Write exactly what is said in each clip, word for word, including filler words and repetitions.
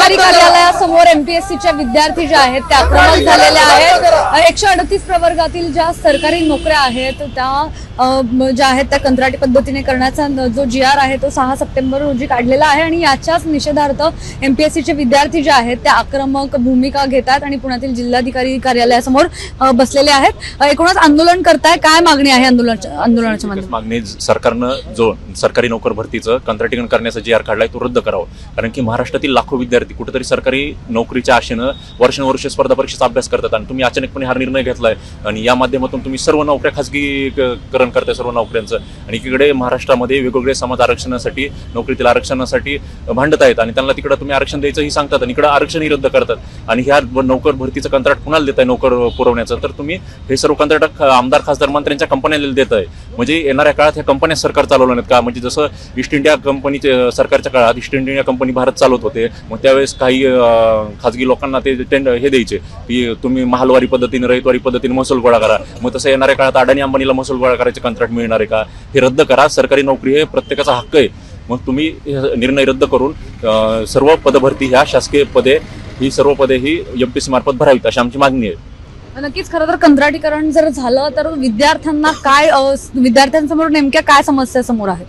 जिल्हाधिकारी कार्यालयासमोर एमपीएससीच्या विद्यार्थी जे आहेत ते आक्रमक झालेले आहेत। एकशे अडतीस प्रवर्गातील ज्या सरकारी नोकऱ्या आहेत त्या ज्या आहेत त्या कंत्राटी पद्धतीने करण्याचा जो जी आर आहे तो सहा सप्टेंबर रोजी काढलेला आहे आणि याच्याच निषेधार्थ एमपीएससीचे विद्यार्थी जे आहेत ते आक्रमक भूमिका घेतात आणि पुण्यातील जिल्हाधिकारी कार्यालयासमोर बसलेले आहेत। एकूणच आंदोलन करताय, काय मागणी आहे आंदोलन आंदोलनाच्या मध्ये? मागणी सरकारनं जो सरकारी नोकर भरतीचं कंत्राटीकरण करण्याचा जी आर काढलाय तो रद्द करावा, कारण की महाराष्ट्रातील लाखो विद्यार्थी कुठेतरी सरकारी नोकरीच्या आशेनं वर्षानुवर्षे स्पर्धा परीक्षेचा अभ्यास करतात आणि तुम्ही अचानकपणे हा निर्णय घेतलाय आणि या माध्यमातून तुम्ही सर्व नोकऱ्या खासगीकरण करताय सर्व नोकऱ्यांचं आणि इकडे महाराष्ट्रामध्ये वेगवेगळे समाज आरक्षणासाठी नोकरीतील आरक्षणासाठी भांडत आहेत आणि त्यांना तिकडे तुम्ही आरक्षण द्यायचंही सांगतात आणि इकडे आरक्षणही रद्द करतात आणि ह्या नोकर भरतीचं कंत्राट कुणाला देत आहे नोकर पुरवण्याचं, तर तुम्ही हे सर्व कंत्राट आमदार खासदार मंत्र्यांच्या कंपन्यांना देत आहे। म्हणजे येणाऱ्या काळात ह्या कंपन्या सरकार चालवल्या नाहीत का? म्हणजे जसं ईस्ट इंडिया कंपनीचे सरकारच्या काळात ईस्ट इंडिया कंपनी भारत चालवत होते, मग त्यावेळेस काही खाजगी लोकांना ते टेंड हे द्यायचे की तुम्ही महालवारी पद्धतीने रहितवारी पद्धतीने महसूल गोळा करा, मग तसं येणाऱ्या काळात अडाणी अंबानीला महसूल गोळा करायचे कंत्राट मिळणार आहे का? हे रद्द करा। सरकारी नोकरी हे प्रत्येकाचा हक्क आहे, मग तुम्ही निर्णय रद्द करून सर्व पदभरती ह्या शासकीय पदे ही सर्व पदे ही एमपीएससी मार्फत भरावीत अशी आमची मागणी आहे। नक्कीच खरं तर कंत्राटीकरण जर झालं तर विद्यार्थ्यांना काय विद्यार्थ्यांसमोर नेमक्या काय समस्या समोर आहेत?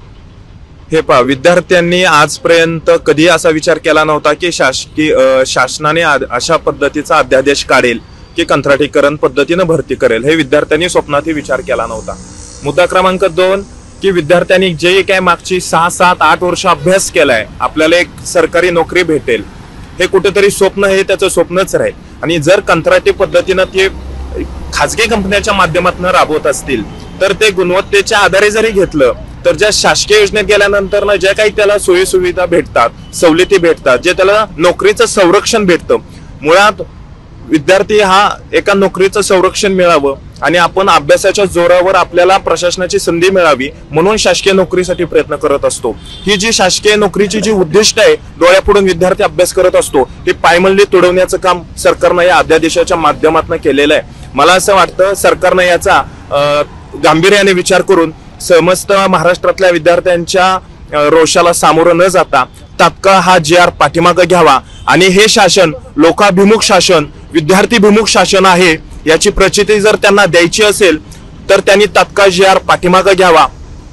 हे पहा, विद्यार्थ्यांनी आजपर्यंत कधी असा विचार केला नव्हता की शासकीय शासनाने अशा पद्धतीचा अध्यादेश काढेल की कंत्राटीकरण पद्धतीने भरती करेल, हे विद्यार्थ्यांनी स्वप्नातही विचार केला नव्हता। मुद्दा क्रमांक दोन की विद्यार्थ्यांनी जे काय मागची सहा सात आठ वर्ष अभ्यास केलाय, आपल्याला एक सरकारी नोकरी भेटेल हे कुठेतरी स्वप्न हे त्याचं स्वप्नच राहील आणि जर कंत्राटी पद्धतीनं ते खाजगी कंपन्यांच्या माध्यमातून राबवत असतील तर ते गुणवत्तेच्या आधारे जरी घेतलं तर ज्या शासकीय योजनेत गेल्यानंतर ना ज्या काही त्याला सोयी सुविधा भेटतात, सवलती भेटतात, जे त्याला नोकरीचं संरक्षण भेटतं, मुळात विद्यार्थी हा एका नोकरीचं संरक्षण मिळावं आणि आपण अभ्यासाच्या जोरावर आपल्याला प्रशासनाची संधी मिळावी म्हणून शासकीय नोकरीसाठी प्रयत्न करत असतो। ही जी शासकीय नोकरीची जी उद्दिष्ट आहे डोळ्यापुढून विद्यार्थी अभ्यास करत असतो ते पायमल्ली तुडवण्याचं काम सरकारनं या अध्यादेशाच्या माध्यमातून केलेलं आहे। मला असं वाटतं सरकारनं याचा गांभीर्याने विचार करून समस्त महाराष्ट्रातल्या विद्यार्थ्यांच्या रोषाला सामोरं न जाता तात्काळ हा जी आर पाठीमागे घ्यावा आणि हे शासन लोकाभिमुख शासन विद्यार्थीभिमुख शासन आहे याची प्रचिती जर त्यांना द्यायची असेल तर त्यांनी तात्काळ जी आर पाठीमागे घ्यावा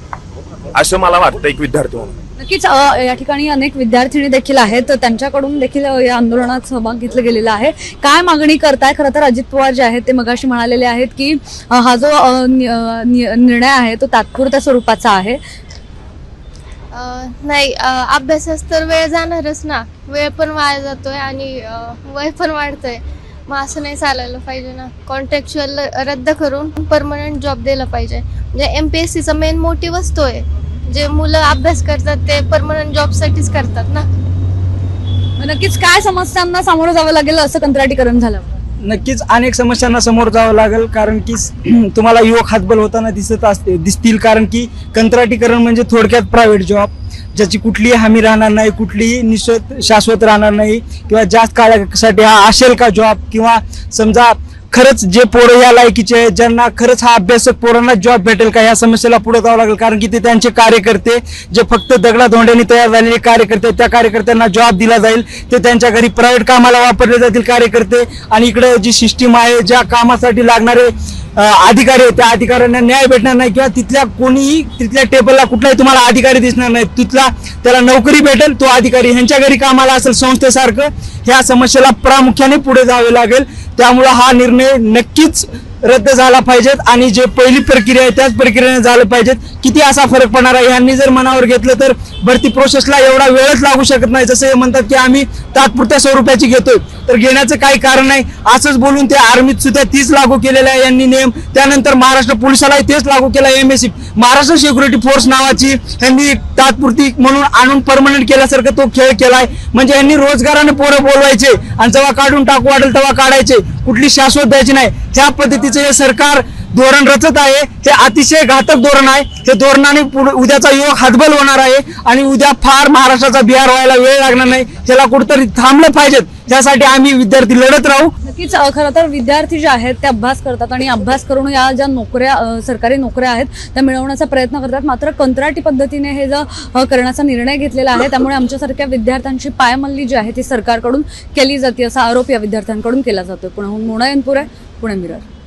असं मला वाटतं एक विद्यार्थी म्हणून। नक्कीच या ठिकाणी अनेक विद्यार्थिनी देखील आहेत, त्यांच्याकडून देखील या आंदोलनात सहभाग घेतला गेलेला आहे। काय मागणी करताय? खरं तर अजित पवार जे आहेत ते मगाशी म्हणालेले आहेत की हा जो निर्णय आहे तो तात्पुरत्या स्वरूपाचा आहे। नाही, अभ्यासास तर वेळ जाणारच ना, वेळ पण वाया जातोय आणि वय पण वाढतंय, मग असं नाही चालायला पाहिजे ना। कॉन्ट्रॅक्च्युअल रद्द करून परमनंट जॉब दिला पाहिजे। म्हणजे एमपीएससीचा मेन मोटिव्ह असतोय जे मुलं अभ्यास करतात ते परमनंट जॉब साठीच करतात ना। नक्कीच काय समस्यांना सामोरं जावं लागेल असं कंत्राटीकरण झालं? नक्कीच अनेक समस्यांना समोर जावं लागेल, कारण की तुम्हाला युवक हातबल होताना दिसत असते दिसतील, कारण की कंत्राटीकरण म्हणजे थोडक्यात प्रायव्हेट जॉब ज्याची कुठलीही हमी राहणार नाही, कुठलीही निश्चित शाश्वत राहणार नाही किंवा जास्त काळासाठी हा असेल का जॉब, किंवा समजा खरंच जे पोरं या लायकीचे आहेत ज्यांना खरंच हा अभ्यासक पोरांना जॉब भेटेल का, या समस्येला पुढे जावं लागेल। कारण की ते त्यांचे कार्यकर्ते जे फक्त दगडा धोंड्याने तयार झालेले कार्यकर्ते, त्या कार्यकर्त्यांना जॉब दिला जाईल, ते त्यांच्या घरी प्रायव्हेट कामाला वापरले जातील कार्यकर्ते आणि इकडे जी सिस्टीम आहे ज्या कामासाठी लागणारे अधिकारी आहेत त्या अधिकाऱ्यांना न्याय भेटणार नाही किंवा तिथल्या कोणीही तिथल्या टेबलला कुठलाही तुम्हाला अधिकारी दिसणार नाही, तिथला त्याला नोकरी भेटेल तो अधिकारी ह्यांच्या घरी कामाला असेल संस्थेसारखं। ह्या समस्येला प्रामुख्याने पुढे जावे लागेल, त्यामुळे हा निर्णय नक्कीच रद्द झाला पाहिजेत आणि जे पहिली प्रक्रिया आहे त्याच प्रक्रियेने झालं पाहिजेत। किती असा फरक पडणार आहे यांनी जर मनावर घेतलं तर भरती प्रोसेसला एवढा वेळच लागू शकत नाही। जसं हे म्हणतात की आम्ही तात्पुरत्या स्वरूपाची घेतोय, तर घेण्याचं काही कारण नाही असंच बोलून ते आर्मीत सुद्धा तीच लागू केलेलं आहे यांनी नियम, त्यानंतर महाराष्ट्र पोलिसालाही तेच लागू केला। एमएससी महाराष्ट्र सिक्युरिटी फोर्स नावाची यांनी तात्पुरती म्हणून आणून परमनंट केल्यासारखं तो खेळ केलाय। म्हणजे यांनी रोजगाराने पोरं बोलवायचे आणि जेव्हा काढून टाकू वाटेल तेव्हा काढायचे, कुठली शाश्वत द्यायची नाही। ह्या पद्धतीचं हे सरकार धोरण रचत आहे, हे अतिशय घातक धोरण आहे। हे धोरणाने उद्याचा युवक हातबल होणार आहे आणि उद्या फार महाराष्ट्राचा बिहार व्हायला वेळ लागणार नाही, त्याला कुठेतरी थांबलं पाहिजेत। त्यासाठी आम्ही विद्यार्थी लढत राहू। नक्कीच अ, खरं तर विद्यार्थी जे आहेत ते अभ्यास करतात आणि अभ्यास करून या ज्या नोकऱ्या अ, सरकारी नोकऱ्या आहेत त्या मिळवण्याचा प्रयत्न करतात. मात्र कंत्राटी पद्धतीने हे जो अ, करण्याचा निर्णय घेतलेला आहे त्यामुळे आमच्यासारख्या विद्यार्थ्यांची पायमल्ली जी आहे ती सरकारकडून केली जाते असा आरोप या विद्यार्थ्यांकडून केला जातोय. पुण्याहून मोना एनपुरे, पुणे मिरर.